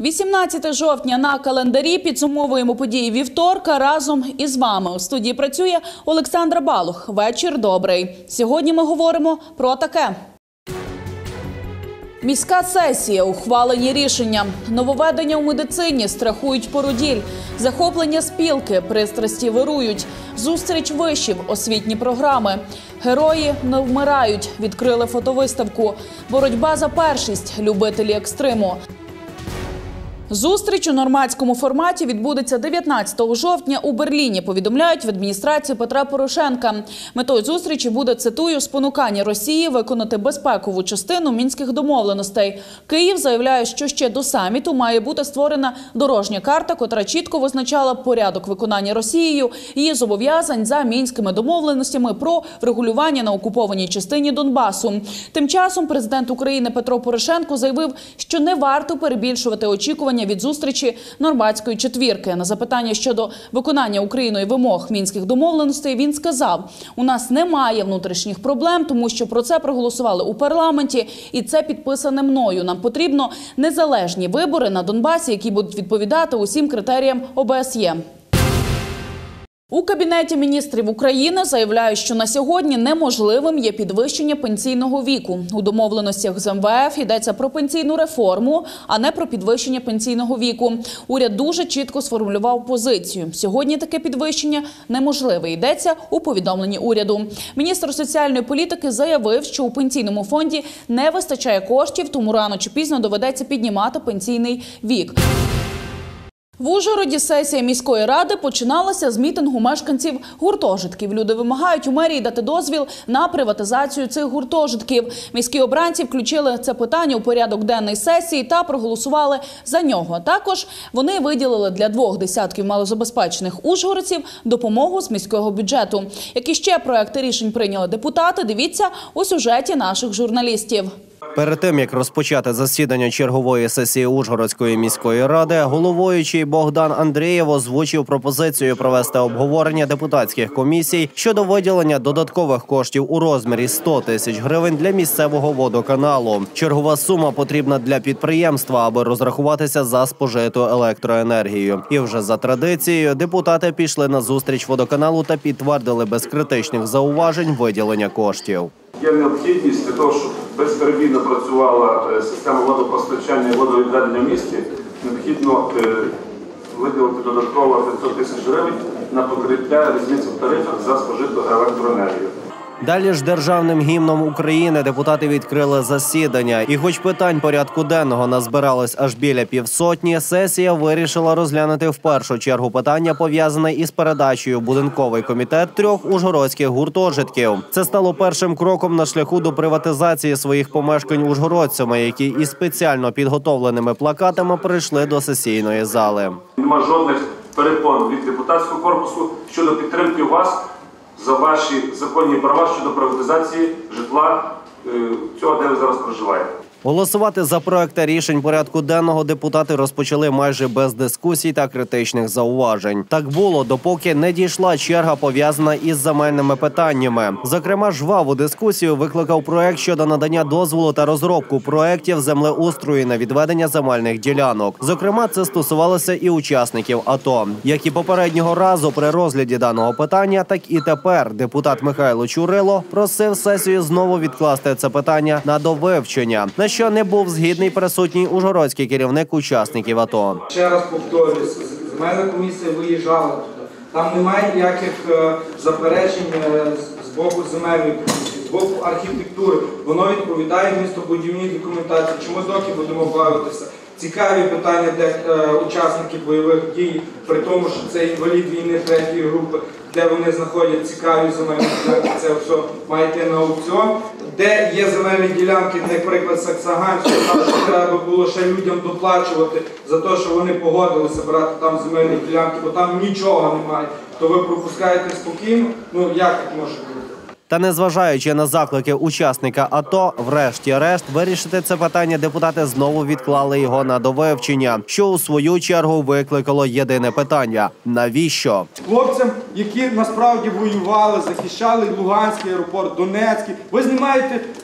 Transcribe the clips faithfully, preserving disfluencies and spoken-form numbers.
вісімнадцяте жовтня на календарі. Підсумовуємо події вівторка разом із вами. У студії працює Олександра Балух. Вечір добрий. Сьогодні ми говоримо про таке. Міська сесія, ухвалені рішення, нововведення у медицині, страхують породіль, захоплення спілки, пристрасті вирують, зустріч вишів, освітні програми. Герої не вмирають, відкрили фотовиставку. Боротьба за першість, любителі екстриму. Зустріч у нормандському форматі відбудеться дев'ятнадцятого жовтня у Берліні, повідомляють в адміністрації Петра Порошенка. Метою зустрічі буде, цитую, спонукання Росії виконати безпекову частину мінських домовленостей. Київ заявляє, що ще до саміту має бути створена дорожня карта, котра чітко визначала порядок виконання Росією її зобов'язань за мінськими домовленостями про врегулювання на окупованій частині Донбасу. Тим часом президент України Петро Порошенко заявив, що не варто перебільшувати очікування від зустрічі нормандської четвірки. На запитання щодо виконання Україною вимог мінських домовленостей він сказав: «У нас немає внутрішніх проблем, тому що про це проголосували у парламенті, і це підписане мною. Нам потрібно незалежні вибори на Донбасі, які будуть відповідати усім критеріям О Б С Є». У Кабінеті міністрів України заявляють, що на сьогодні неможливим є підвищення пенсійного віку. У домовленостях з Ем Ве Еф йдеться про пенсійну реформу, а не про підвищення пенсійного віку. Уряд дуже чітко сформулював позицію. Сьогодні таке підвищення неможливе, йдеться у повідомленні уряду. Міністр соціальної політики заявив, що у пенсійному фонді не вистачає коштів, тому рано чи пізно доведеться піднімати пенсійний вік. В Ужгороді сесія міської ради починалася з мітингу мешканців гуртожитків. Люди вимагають у мерії дати дозвіл на приватизацію цих гуртожитків. Міські обранці включили це питання у порядок денний сесії та проголосували за нього. Також вони виділили для двох десятків малозабезпечених ужгородців допомогу з міського бюджету. Які ще проекти рішень прийняли депутати, дивіться у сюжеті наших журналістів. Перед тим, як розпочати засідання чергової сесії Ужгородської міської ради, головуючий Богдан Андрієв озвучив пропозицію провести обговорення депутатських комісій щодо виділення додаткових коштів у розмірі сто тисяч гривень для місцевого водоканалу. Чергова сума потрібна для підприємства, аби розрахуватися за спожиту електроенергію. І вже за традицією депутати пішли на зустріч водоканалу та підтвердили без критичних зауважень виділення коштів. Є необхідність для того, щоб безперебійно працювала система водопостачання і водовідведення в місті, необхідно виділити додатково п'ятсот тисяч гривень на покриття різниці в тарифах за спожиту електроенергію. Далі ж державним гімном України депутати відкрили засідання. І хоч питань порядку денного назбиралось аж біля півсотні, сесія вирішила розглянути в першу чергу питання, пов'язане із передачею в будинковий комітет трьох ужгородських гуртожитків. Це стало першим кроком на шляху до приватизації своїх помешкань ужгородцями, які із спеціально підготовленими плакатами прийшли до сесійної зали. Нема жодних перепон від депутатського корпусу щодо підтримки вас за ваші законні права щодо приватизації житла цього, де ви зараз проживаєте. Голосувати за проекти рішень порядку денного депутати розпочали майже без дискусій та критичних зауважень. Так було, допоки не дійшла черга, пов'язана із земельними питаннями. Зокрема, жваву дискусію викликав проект щодо надання дозволу та розробку проєктів землеустрою на відведення земельних ділянок. Зокрема, це стосувалося і учасників АТО. Як і попереднього разу при розгляді даного питання, так і тепер депутат Михайло Чурило просив сесію знову відкласти це питання на довивчення, на що не був згідний присутній ужгородський керівник учасників АТО. Ще раз повторюсь, земельна комісія виїжджала туди. Там немає ніяких заперечень з боку земельної комісії, з боку архітектури. Воно відповідає містобудівній документації. Чи ми доки будемо бавитися? Цікаві питання, де е, учасники бойових дій, при тому, що це інвалід війни третьої групи, де вони знаходять цікаві земельні ділянки, це все має йти на аукціон. Де є земельні ділянки, наприклад, Саксаганську, там треба було ще людям доплачувати за те, що вони погодилися брати там земельні ділянки, бо там нічого немає, то ви пропускаєте спокійно, ну як так може бути? Та незважаючи на заклики учасника АТО, врешті-решт вирішити це питання депутати знову відклали його на довивчення, що у свою чергу викликало єдине питання – навіщо? Хлопцям, які насправді воювали, захищали Луганський аеропорт, Донецький, ви знімаєте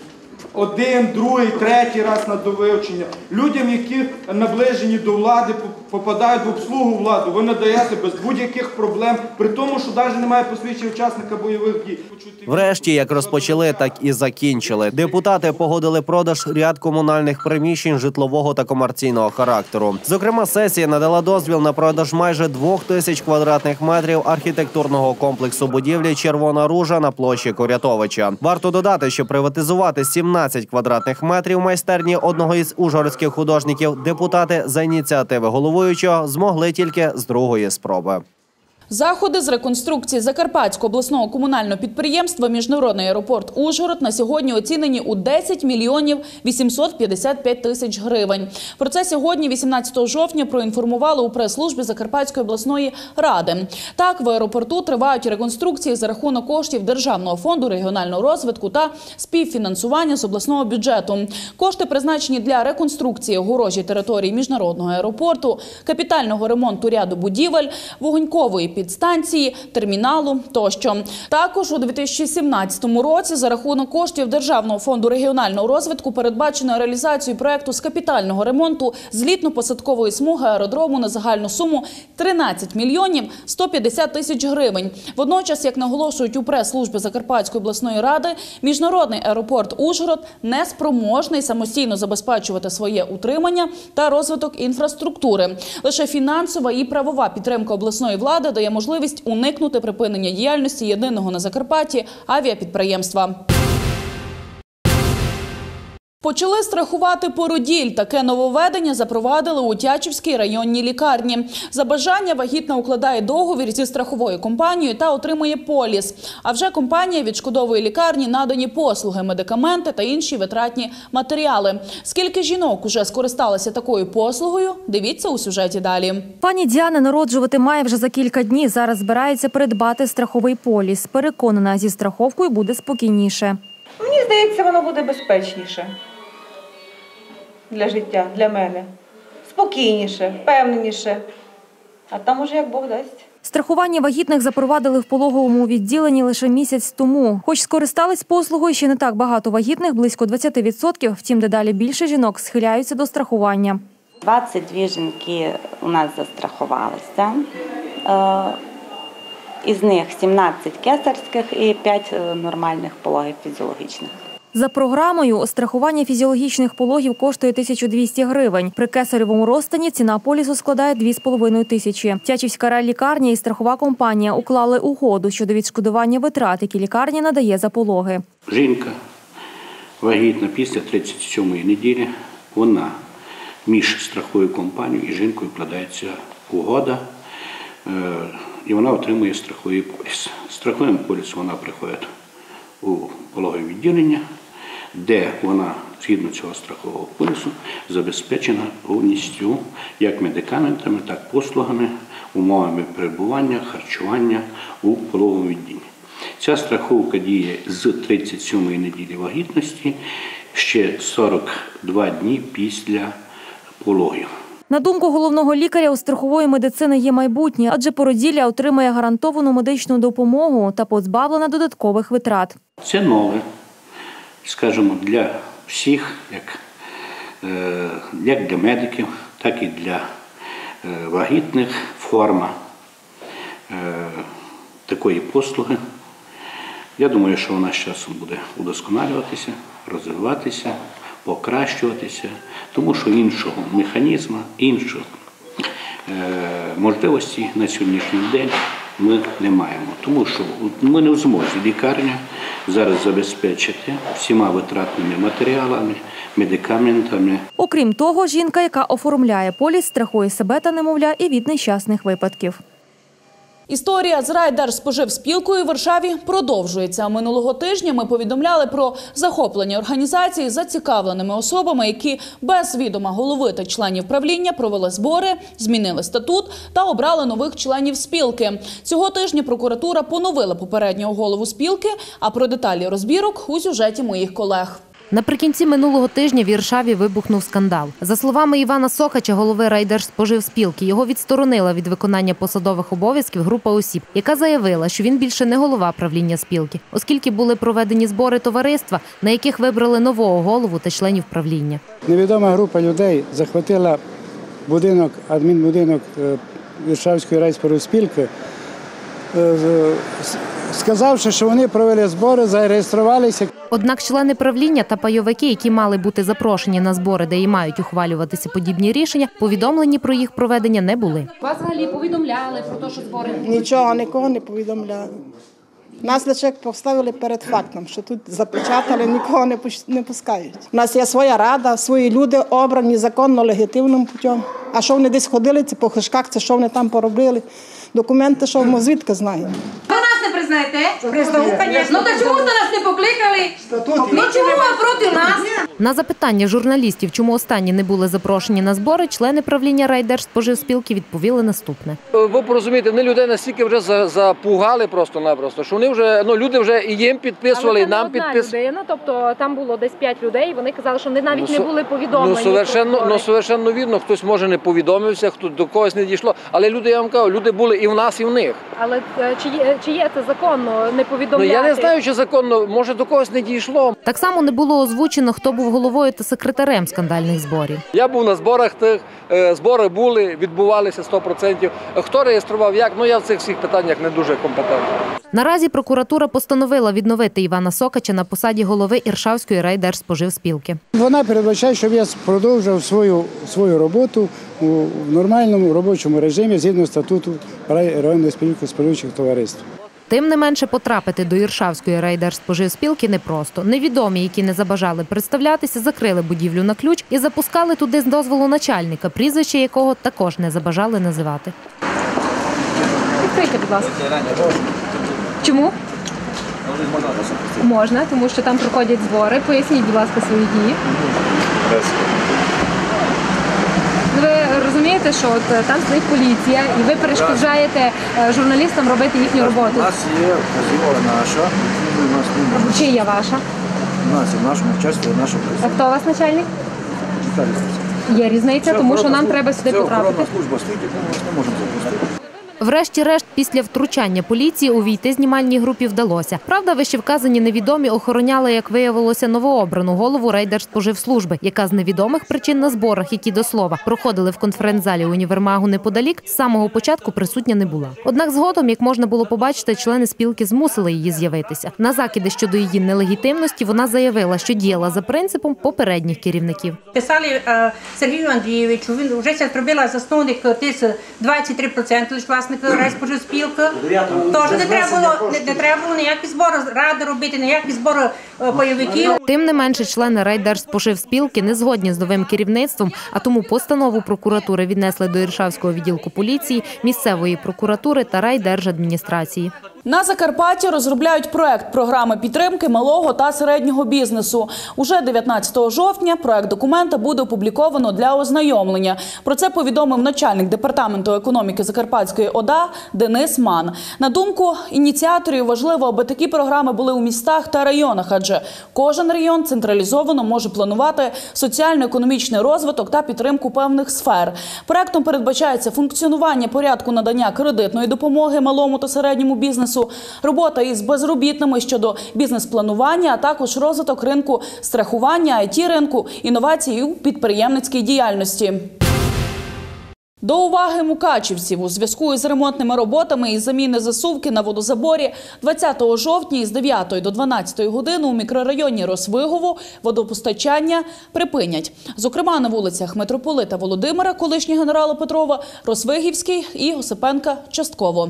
один, другий, третій раз на довивчення. Людям, які наближені до влади, попадають в обслугу влади, ви надаєте без будь-яких проблем, при тому, що навіть немає посвідчення учасника бойових дій. Врешті, як розпочали, так і закінчили. Депутати погодили продаж ряд комунальних приміщень житлового та комерційного характеру. Зокрема, сесія надала дозвіл на продаж майже двох тисяч квадратних метрів архітектурного комплексу будівлі «Червона Ружа» на площі Корятовича. Варто додати, що приватизувати сімнадцять квадратних метрів майстерні одного із ужгородських художників депутати за ініціативи головуючого змогли тільки з другої спроби. Заходи з реконструкції Закарпатського обласного комунального підприємства «Міжнародний аеропорт Ужгород» на сьогодні оцінені у десять мільйонів вісімсот п'ятдесят п'ять тисяч гривень. Про це сьогодні, вісімнадцятого жовтня, проінформували у прес-службі Закарпатської обласної ради. Так, в аеропорту тривають реконструкції за рахунок коштів Державного фонду регіонального розвитку та співфінансування з обласного бюджету. Кошти призначені для реконструкції огорожі території Міжнародного аеропорту, капітального ремонту ряду будівель, вогонькової підстанції, терміналу тощо. Також у дві тисячі сімнадцятому році за рахунок коштів Державного фонду регіонального розвитку передбачено реалізацію проєкту з капітального ремонту злітно-посадкової смуги аеродрому на загальну суму тринадцять мільйонів сто п'ятдесят тисяч гривень. Водночас, як наголошують у прес-службі Закарпатської обласної ради, Міжнародний аеропорт Ужгород не спроможний самостійно забезпечувати своє утримання та розвиток інфраструктури. Лише фінансова і правова підтримка обласної влади дає можливість уникнути припинення діяльності єдиного на Закарпатті авіапідприємства. Почали страхувати породіль. Таке нововведення запровадили у Тячівській районній лікарні. За бажання вагітна укладає договір зі страховою компанією та отримує поліс. А вже компанія відшкодовує лікарні надані послуги, медикаменти та інші витратні матеріали. Скільки жінок уже скористалися такою послугою, дивіться у сюжеті далі. Пані Діана народжувати має вже за кілька днів. Зараз збирається придбати страховий поліс. Переконана, зі страховкою буде спокійніше. Мені здається, воно буде безпечніше для життя, для мене. Спокійніше, впевненіше. А там уже як Бог дасть. Страхування вагітних запровадили в пологовому відділенні лише місяць тому. Хоч скористались послугою ще не так багато вагітних, близько двадцять відсотків, втім дедалі більше жінок схиляються до страхування. двадцять дві жінки у нас застрахувалися. Із них сімнадцять кесарських і п'ять нормальних пологів фізіологічних. За програмою страхування фізіологічних пологів коштує тисячу двісті гривень. При кесаревому розстані ціна полісу складає дві з половиною тисячі. Тячівська райлікарня і страхова компанія уклали угоду щодо відшкодування витрат, які лікарня надає за пологи. Жінка вагітна після тридцять сьомої неділі, вона між страховою компанією і жінкою вкладається угода, і вона отримує страховий поліс. Страховим полісом вона приходить у пологове відділення, де вона, згідно цього страхового полісу, забезпечена повністю як медикаментами, так і послугами, умовами перебування, харчування у пологовому відділенні. Ця страховка діє з тридцять сьомої неділі вагітності, ще сорок два дні після пологів. На думку головного лікаря, у страхової медицини є майбутнє, адже породілля отримає гарантовану медичну допомогу та позбавлена додаткових витрат. Це нове, скажімо, для всіх, як, як для медиків, так і для вагітних форма такої послуги. Я думаю, що вона з часом буде удосконалюватися, розвиватися, покращуватися, тому що іншого механізму, іншого е, можливості на сьогоднішній день ми не маємо. Тому що ми не в змозі лікарня зараз забезпечити всіма витратними матеріалами, медикаментами. Окрім того, жінка, яка оформляє поліс, страхує себе та немовля і від нещасних випадків. Історія з райдержспоживспілкою в Варшаві продовжується. Минулого тижня ми повідомляли про захоплення організації зацікавленими особами, які без відома голови та членів правління провели збори, змінили статут та обрали нових членів спілки. Цього тижня прокуратура поновила попереднього голову спілки, а про деталі розбірок у сюжеті моїх колег. Наприкінці минулого тижня в Іршаві вибухнув скандал. За словами Івана Сокача, голови райдержспоживспілки, його відсторонила від виконання посадових обов'язків група осіб, яка заявила, що він більше не голова правління спілки, оскільки були проведені збори товариства, на яких вибрали нового голову та членів правління. Невідома група людей захватила будинок, адмінбудинок Іршавської райспоживспілки, сказавши, що вони провели збори, зареєструвалися. Однак члени правління та пайовики, які мали бути запрошені на збори, де і мають ухвалюватися подібні рішення, повідомлені про їх проведення не були. Вас взагалі повідомляли про те, що збори? Нічого, нікого не повідомляли. Нас лише поставили перед фактом, що тут запечатали, нікого не, не пускають. У нас є своя рада, свої люди обрані законно, легітимним путем. А що вони десь ходили, ці по хишках, це що вони там поробили? Документи, що ми звідки знаємо. Ви нас не признаєте? Признаю, звісно. Ну то чому ж нас не покликали? Ну чому ви проти нас? На запитання журналістів, чому останні не були запрошені на збори, члени правління райдержспоживспілки відповіли наступне. Ви порозумієте, вони людей настільки вже запугали просто-напросто, що вони вже, ну люди вже і їм підписували, і нам підписували. Ну, тобто там було десь п'ять людей, і вони казали, що вони навіть ну, не були повідомлені. Ну, совершенно, ну, совершенно вірно, хтось може не повідомився, хто до когось не дійшло, але люди, я вам кажу, люди були і в нас, і в них. Але чи є, чи є це законно не повідомляти? Ну, я не знаю, чи законно, може до когось не дійшло. Так само не було озвучено, хто був головою та секретарем скандальних зборів. Я був на зборах тих, збори були, відбувалися сто відсотків. Хто реєстрував, як, ну я в цих всіх питаннях не дуже компетентний. Наразі прокуратура постановила відновити Івана Сокача на посаді голови Іршавської райдержспоживспілки. Вона передбачає, щоб я продовжив свою, свою роботу у нормальному робочому режимі згідно статуту районної спілки споживчих товариств. Тим не менше, потрапити до Іршавської райдержспоживспілки непросто. Невідомі, які не забажали представлятися, закрили будівлю на ключ і запускали туди з дозволу начальника, прізвище якого також не забажали називати. Відкрийте, будь ласка. Чому? Можна, тому що там проходять збори. Поясніть, будь ласка, свої дії. Ви розумієте, що от там стоїть поліція, і ви перешкоджаєте журналістам робити їхню роботу? У нас є вказівка наша, у нас немає. Чия ваша? У нас є в нашому часті, в нашому А хто у вас начальник? Є різниця, тому що нам треба сюди потрапити. Це охоронна служба стоїть, яку ми вас не можемо запустити. Врешті-решт, після втручання поліції увійти знімальній групі вдалося. Правда, вищевказані невідомі охороняли, як виявилося, новообрану голову райдержспоживслужби, яка з невідомих причин на зборах, які, до слова, проходили в конференц-залі універмагу неподалік, з самого початку присутня не була. Однак згодом, як можна було побачити, члени спілки змусили її з'явитися. На закиди щодо її нелегітимності вона заявила, що діяла за принципом попередніх керівників. Писали uh, Сергію Андрійовичу, він вже зараз пробила засновник тис двадцять три відсотки лише власне райспоживспілки. Тож не треба було, не, не треба було ніякі збори ради робити, ніякі збори пайовиків. Тим не менше, члени райдержспоживспілки не згодні з новим керівництвом, а тому постанову прокуратури віднесли до Іршавського відділку поліції, місцевої прокуратури та райдержадміністрації. На Закарпатті розробляють проект програми підтримки малого та середнього бізнесу. Уже дев'ятнадцятого жовтня проект документа буде опубліковано для ознайомлення. Про це повідомив начальник департаменту економіки Закарпатської ОДА Денис Ман. На думку ініціаторів, важливо, аби такі програми були у містах та районах, адже кожен район централізовано може планувати соціально-економічний розвиток та підтримку певних сфер. Проектом передбачається функціонування порядку надання кредитної допомоги малому та середньому бізнесу, робота із безробітними щодо бізнес-планування, а також розвиток ринку страхування, ай ті-ринку, інновацій у підприємницькій діяльності. До уваги мукачівців у зв'язку із ремонтними роботами і заміни засувки на водозаборі двадцятого жовтня із дев'ятої до дванадцятої години у мікрорайоні Росвигово водопостачання припинять. Зокрема, на вулицях Митрополита Володимира, колишнього генерала Петрова, Росвигівський і Осипенка частково.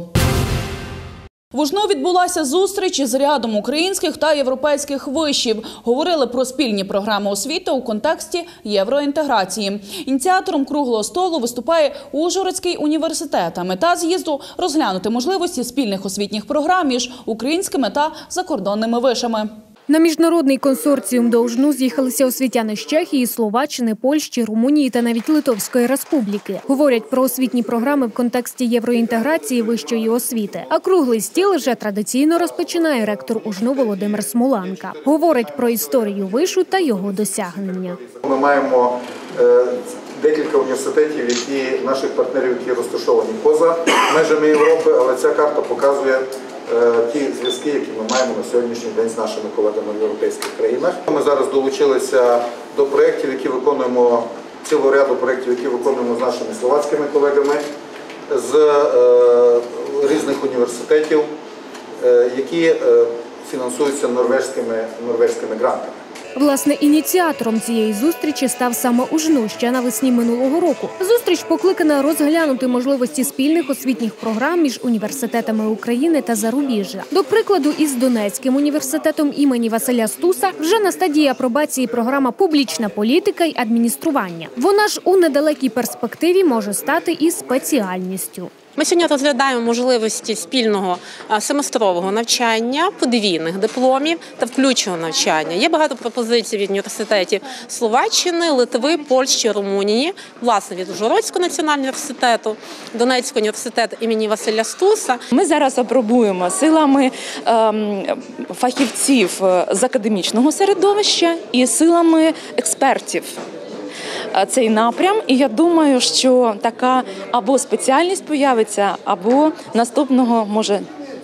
В Ужну відбулася зустріч із рядом українських та європейських вишів. Говорили про спільні програми освіти у контексті євроінтеграції. Ініціатором круглого столу виступає Ужгородський університет. А мета з'їзду – розглянути можливості спільних освітніх програм між українськими та закордонними вишами. На міжнародний консорціум до Ужну з'їхалися освітяни з Чехії, Словаччини, Польщі, Румунії та навіть Литовської Республіки. Говорять про освітні програми в контексті євроінтеграції вищої освіти. А круглий стіл вже традиційно розпочинає ректор Ужну Володимир Смоланка. Говорить про історію вишу та його досягнення. Ми маємо е, декілька університетів, які наших партнерів, які розташовані поза межами Європи, але ця карта показує ті зв'язки, які ми маємо на сьогоднішній день з нашими колегами в європейських країнах. Ми зараз долучилися до проєктів, які виконуємо, цілого ряду проєктів, які виконуємо з нашими словацькими колегами, з е, різних університетів, е, які е, фінансуються норвезькими, норвезькими грантами. Власне, ініціатором цієї зустрічі став саме Ужну ще навесні минулого року. Зустріч покликана розглянути можливості спільних освітніх програм між університетами України та зарубіжжя. До прикладу, із Донецьким університетом імені Василя Стуса вже на стадії апробації програма «Публічна політика й адміністрування». Вона ж у недалекій перспективі може стати і спеціальністю. Ми сьогодні розглядаємо можливості спільного семестрового навчання, подвійних дипломів та включеного навчання. Є багато пропозицій від університетів Словаччини, Литви, Польщі, Румунії, власне від Ужгородського національного університету, Донецького університету імені Василя Стуса. Ми зараз апробуємо силами ем, фахівців з академічного середовища і силами експертів цей напрям, і я думаю, що така або спеціальність появиться, або наступного, може,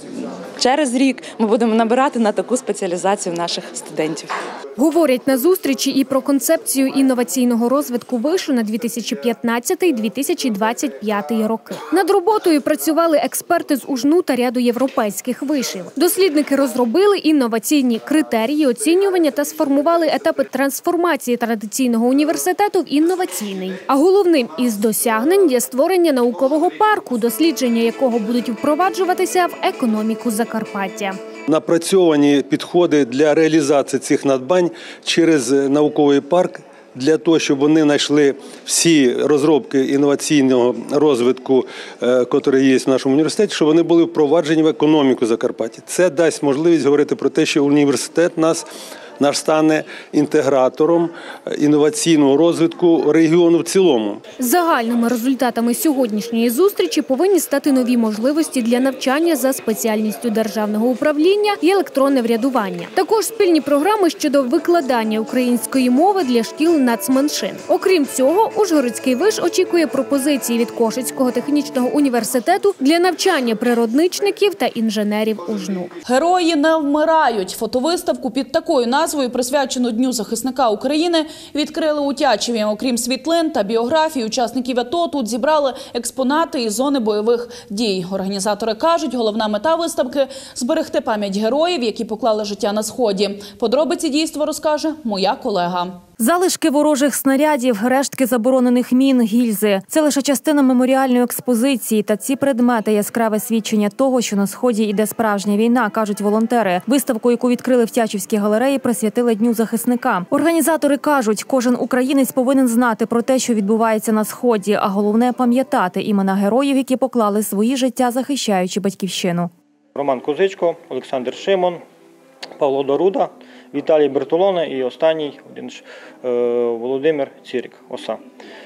через рік ми будемо набирати на таку спеціалізацію наших студентів. Говорять на зустрічі і про концепцію інноваційного розвитку вишу на дві тисячі п'ятнадцятий - дві тисячі двадцять п'ятий роки. Над роботою працювали експерти з Ужну та ряду європейських вишів. Дослідники розробили інноваційні критерії оцінювання та сформували етапи трансформації традиційного університету в інноваційний. А головним із досягнень є створення наукового парку, дослідження якого будуть впроваджуватися в економіку Закарпаття. Напрацьовані підходи для реалізації цих надбань через науковий парк, для того, щоб вони знайшли всі розробки інноваційного розвитку, які є в нашому університеті, щоб вони були впроваджені в економіку Закарпаття. Це дасть можливість говорити про те, що університет нас наш стане інтегратором інноваційного розвитку регіону в цілому. Загальними результатами сьогоднішньої зустрічі повинні стати нові можливості для навчання за спеціальністю державного управління і електронне врядування. Також спільні програми щодо викладання української мови для шкіл нацменшин. Окрім цього, Ужгородський виш очікує пропозиції від Кошицького технічного університету для навчання природничників та інженерів Ужну. Герої не вмирають. Фотовиставку під такою назвою, присвячену Дню захисника України, відкрили у Тячеві. Окрім світлин та біографій учасників АТО, тут зібрали експонати із зони бойових дій. Організатори кажуть, головна мета виставки – зберегти пам'ять героїв, які поклали життя на Сході. Подробиці дійства розкаже моя колега. Залишки ворожих снарядів, рештки заборонених мін, гільзи – це лише частина меморіальної експозиції. Та ці предмети – яскраве свідчення того, що на Сході йде справжня війна, кажуть волонтери. Виставку, яку відкрили в Тячівській галереї, присвятили Дню захисника. Організатори кажуть, кожен українець повинен знати про те, що відбувається на Сході, а головне – пам'ятати імена героїв, які поклали свої життя, захищаючи батьківщину. Роман Козичко, Олександр Шимон, Павло Доруда, Віталій Бертолоне і останній один ж, е, Володимир Цирик, Оса.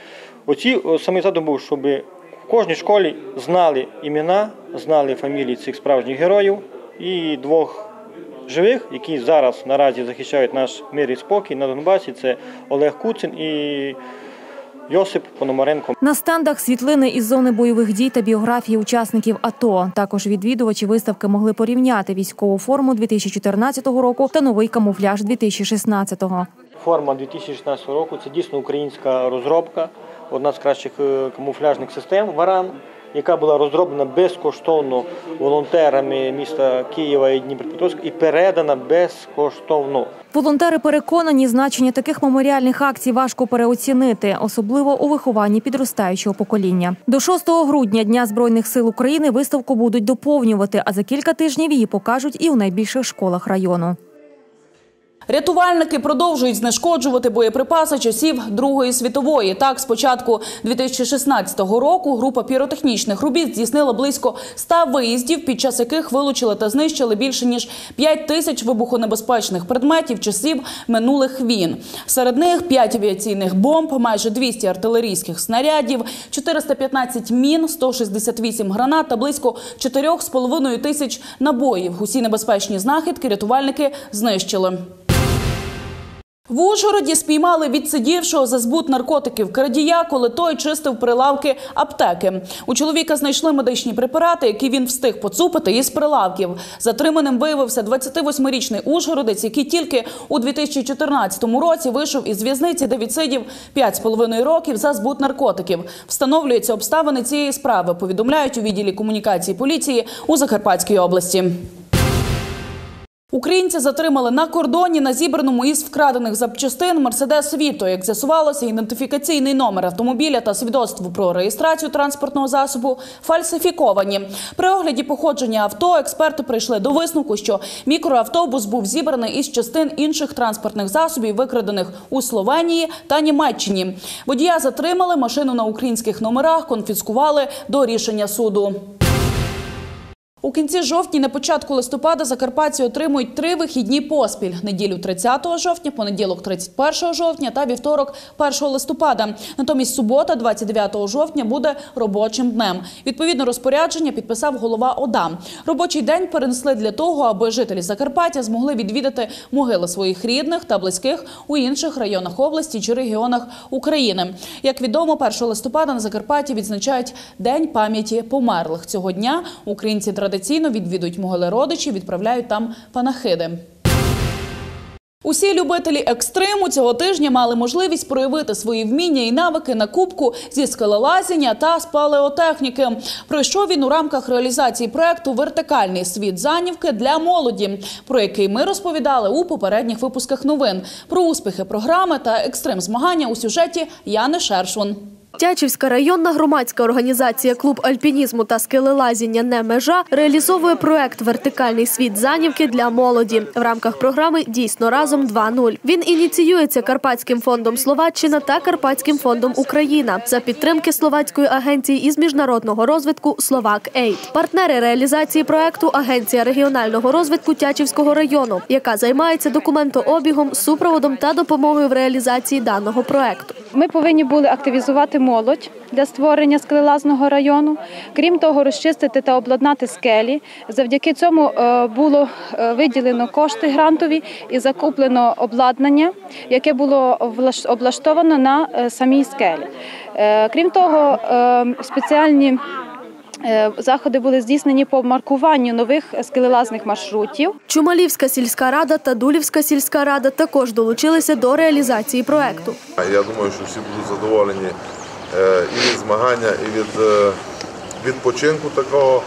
Оці самий задум був, щоб в кожній школі знали імена, знали фамілії цих справжніх героїв і двох живих, які зараз наразі захищають наш мир і спокій на Донбасі. Це Олег Куцин і Йосип Пономаренко. На стендах світлини із зони бойових дій та біографії учасників АТО. Також відвідувачі виставки могли порівняти військову форму дві тисячі чотирнадцятого року та новий камуфляж дві тисячі шістнадцятого. Форма дві тисячі шістнадцятого року – це дійсно українська розробка, одна з кращих камуфляжних систем «Варан», яка була розроблена безкоштовно волонтерами міста Києва і Дніпропетровська і передана безкоштовно. Волонтери переконані, значення таких меморіальних акцій важко переоцінити, особливо у вихованні підростаючого покоління. До шостого грудня Дня Збройних сил України виставку будуть доповнювати, а за кілька тижнів її покажуть і у найбільших школах району. Рятувальники продовжують знешкоджувати боєприпаси часів Другої світової. Так, з початку дві тисячі шістнадцятого року група піротехнічних робіт здійснила близько ста виїздів, під час яких вилучили та знищили більше ніж п'ять тисяч вибухонебезпечних предметів часів минулих війн. Серед них п'ять авіаційних бомб, майже двісті артилерійських снарядів, чотириста п'ятнадцять мін, сто шістдесят вісім гранат та близько чотирьох з половиною тисяч набоїв. Усі небезпечні знахідки рятувальники знищили. В Ужгороді спіймали відсидівшого за збут наркотиків крадія, коли той чистив прилавки аптеки. У чоловіка знайшли медичні препарати, які він встиг поцупити із прилавків. Затриманим виявився двадцятивосьмирічний ужгородець, який тільки у дві тисячі чотирнадцятому році вийшов із в'язниці, де відсидів п'ять з половиною років за збут наркотиків. Встановлюються обставини цієї справи, повідомляють у відділі комунікації поліції у Закарпатській області. Українці затримали на кордоні на зібраному із вкрадених запчастин «Мерседес Віто». Як з'ясувалося, ідентифікаційний номер автомобіля та свідоцтво про реєстрацію транспортного засобу фальсифіковані. При огляді походження авто експерти прийшли до висновку, що мікроавтобус був зібраний із частин інших транспортних засобів, викрадених у Словенії та Німеччині. Водія затримали, машину на українських номерах конфіскували до рішення суду. У кінці жовтня, на початку листопада закарпатці отримують три вихідні поспіль – неділю тридцятого жовтня, понеділок тридцять першого жовтня та вівторок першого листопада. Натомість субота, двадцять дев'ятого жовтня, буде робочим днем. Відповідне розпорядження підписав голова ОДА. Робочий день перенесли для того, аби жителі Закарпаття змогли відвідати могили своїх рідних та близьких у інших районах області чи регіонах України. Як відомо, першого листопада на Закарпатті відзначають День пам'яті померлих. Цього дня українці традиційно відвідують могили родичів, відправляють там панахиди. Усі любителі екстриму цього тижня мали можливість проявити свої вміння і навики на кубку зі скелелазіння та з палеотехніки. Пройшов він у рамках реалізації проєкту «Вертикальний світ Занівки» для молоді, про який ми розповідали у попередніх випусках новин. Про успіхи програми та екстрим-змагання у сюжеті Яни Шершун. Тячівська районна громадська організація «Клуб альпінізму та скелелазіння «Не межа» реалізовує проект «Вертикальний світ Занівки» для молоді в рамках програми «Дійсно разом два нуль». Він ініціюється Карпатським фондом Словаччина та Карпатським фондом Україна за підтримки словацької агенції із міжнародного розвитку «Словак Ейд». Партнери реалізації проекту – Агенція регіонального розвитку Тячівського району, яка займається документообігом, супроводом та допомогою в реалізації даного проекту. Ми повинні були активізувати молодь для створення скелелазного району. Крім того, розчистити та обладнати скелі. Завдяки цьому було виділено кошти грантові і закуплено обладнання, яке було облаштовано на самій скелі. Крім того, спеціальні заходи були здійснені по маркуванню нових скелелазних маршрутів. Чумалівська сільська рада та Дулівська сільська рада також долучилися до реалізації проекту. Я думаю, що всі будуть задоволені і від змагання, і від відпочинку такого.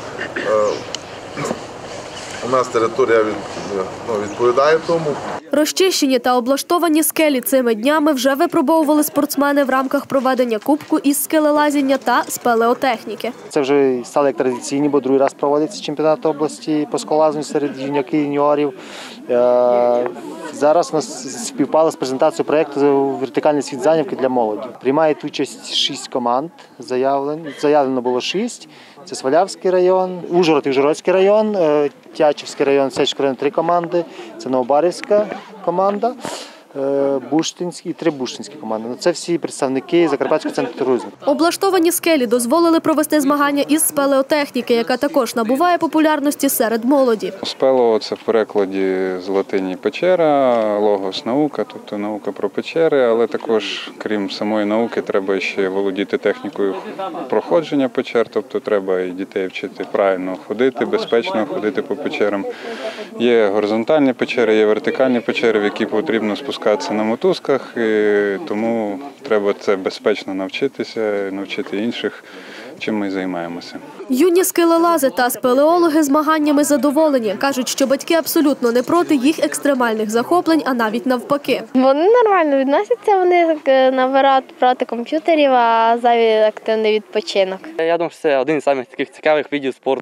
У нас територія від, ну, відповідає тому. Розчищені та облаштовані скелі цими днями вже випробовували спортсмени в рамках проведення кубку із скелелазіння та з палеотехніки. Це вже стало як традиційні, бо другий раз проводиться чемпіонат області по скелелазінню серед юнаків і юніорів. Зараз у нас співпало з презентацією проєкту «Вертикальний світ Занівки» для молоді. Приймають участь шість команд, заявлено, заявлено було шість. Це Свалявський район, Ужгород і Ужгородський район, Тячівський район, Сечський район – три команди, це Новобарівська команда, Буштинський і три буштинські команди. Це всі представники Закарпатського центру туризму. Облаштовані скелі дозволили провести змагання із спелеотехніки, яка також набуває популярності серед молоді. Спелео – це в перекладі з латині печера, логос – наука, тобто наука про печери, але також, крім самої науки, треба ще володіти технікою проходження печер, тобто треба і дітей вчити правильно ходити, безпечно ходити по печерам. Є горизонтальні печери, є вертикальні печери, в які потрібно спускатися на мотузках, і тому треба це безпечно навчитися, навчити інших, чим ми займаємося. Юні скелелази та спелеологи змаганнями задоволені. Кажуть, що батьки абсолютно не проти їх екстремальних захоплень, а навіть навпаки. Вони нормально відносяться, вони наоборот проти комп'ютерів, а зайвий активний відпочинок. Я думаю, що це один із самих таких цікавих видів спорту.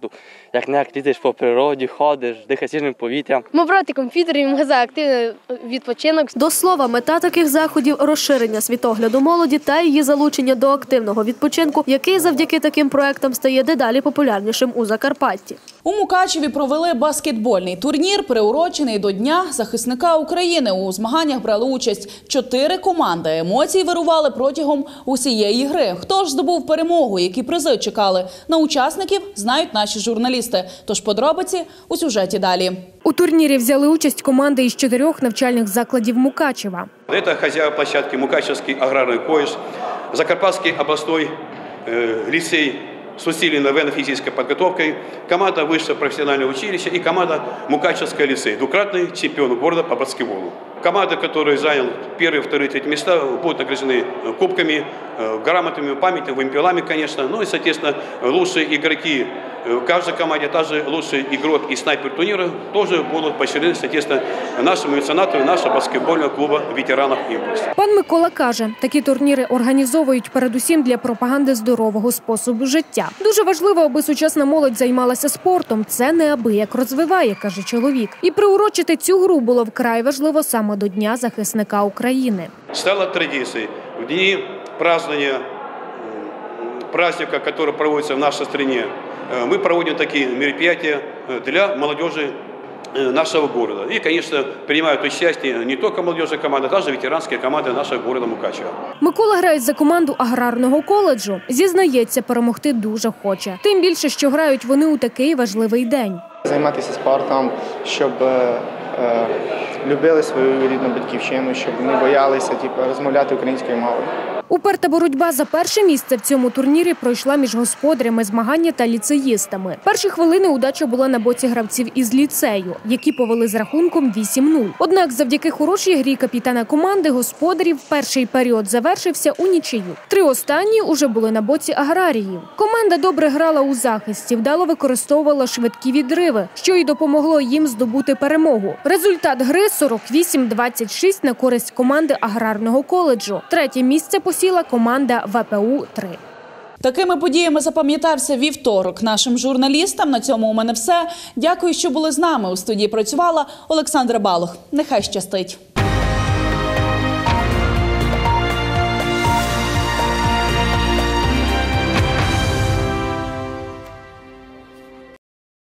як не їздиш по природі, ходиш, дихаєш свіжим повітрям. Ми проти комп'ютерів, ми за активний відпочинок. До слова, мета таких заходів – розширення світогляду молоді та її залучення до активного відпочинку, який завдяки таким проектам стає дедалі популярнішим у Закарпатті. У Мукачеві провели баскетбольний турнір, приурочений до Дня захисника України. У змаганнях брали участь чотири команди. Емоції вирували протягом усієї гри. Хто ж здобув перемогу, які призи чекали на учасників, знають наші журналісти. Тож подробиці у сюжеті далі. У турнірі взяли участь команди із чотирьох навчальних закладів Мукачева. Це хазяїн площадки Мукачевський аграрний колледж, Закарпатский областной э, лицей с усиленной военно-физической подготовкой, команда высшего профессионального училища и команда Мукачевского лицей, двукратный чемпион города по баскетболу. Команды, которые заняли первые, вторые, третьи места, будут награждены кубками, грамотами, памятными, вымпелами, конечно. Ну и, соответственно, лучшие игроки в каждой команде, также лучший игрок и снайпер турнира тоже будут поощрены, соответственно, нашему меценату, нашего баскетбольного клуба ветеранов «Імпульс». Пан Микола каже, такі турніри організовують передусім для пропаганди здорового способу життя. Дуже важливо, аби сучасна молодь займалася спортом. Це неабияк розвиває, каже чоловік. І приурочити цю гру було вкрай важливо саме до Дня захисника України. Стало традицією в дні празднования праздника, который проводится в нашей стране, мы проводим такие мероприятия для молодежи нашего города. И, конечно, принимают участие не только молодежная команда, даже ветеранские команды нашего города Мукачева. Микола грає за команду аграрного коледжу. Зізнається, перемогти дуже хоче. Тим більше, що грають вони у такий важливий день. Займатися спортом, щоб е, любили свою рідну батьківщину, щоб не боялися типу, розмовляти українською мовою. Уперта боротьба за перше місце в цьому турнірі пройшла між господарями змагання та ліцеїстами. Перші хвилини удача була на боці гравців із ліцею, які повели з рахунком вісім нуль. Однак завдяки хорошій грі капітана команди господарів перший період завершився у нічию. Три останні уже були на боці аграріїв. Команда добре грала у захисті, вдало використовувала швидкі відриви, що й допомогло їм здобути перемогу. Результат гри сорок вісім двадцять шість на користь команди аграрного коледжу. Третє місце посіла команда ве пе у три. Такими подіями запам'ятався вівторок нашим журналістам. На цьому у мене все. Дякую, що були з нами. У студії працювала Олександра Балух. Нехай щастить.